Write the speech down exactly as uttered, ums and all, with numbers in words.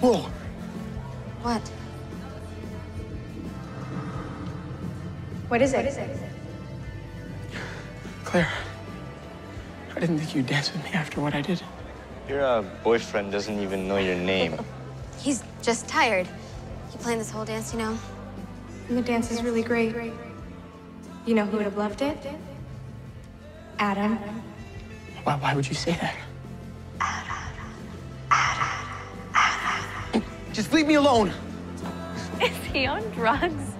Whoa. What? What is it? What is it? Claire, I didn't think you'd dance with me after what I did. Your uh, boyfriend doesn't even know your name. He's just tired. He planned this whole dance, you know. And the dance is really great. You know who would have loved it? Adam. Why, why would you say that? Just leave me alone. Is he on drugs?